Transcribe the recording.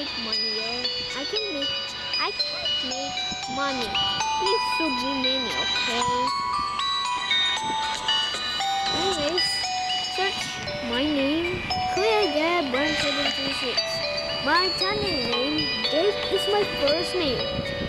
make money, yo. I can't make money. Please sub me money, okay? Anyways, search my name, KuyaGab1736. My channel name, Jake is my first name.